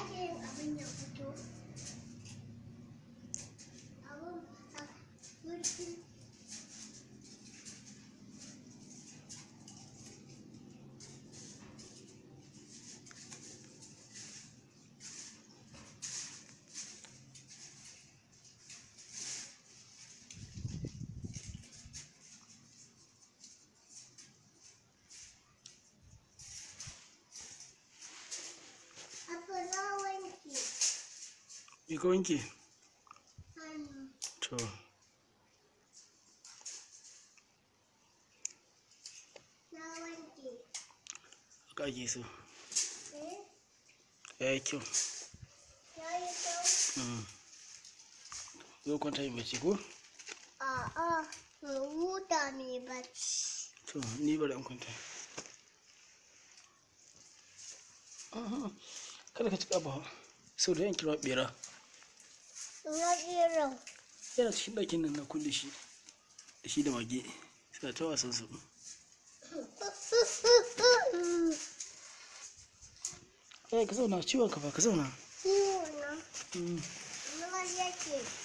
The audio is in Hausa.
ake yin abin ya fito? Abin a murfi. Ka wanke? Hannu. To. Na wanke. Haka ake so. Eh? Ya yi kyau. Ya yi kyau? Zo kwanta yin bacci ko? A'a, mu huta mai bacci. To, ni bari in kwanta. Kada ka ci ƙafa sau da yan kira ɓera. Na ɓeran. Yana cikin ɗakin nan na kulle shi. Da shi da mage. Suna ta wasan su. Ka zauna ciwon kafa ka zauna. Ciwo na. Na yake.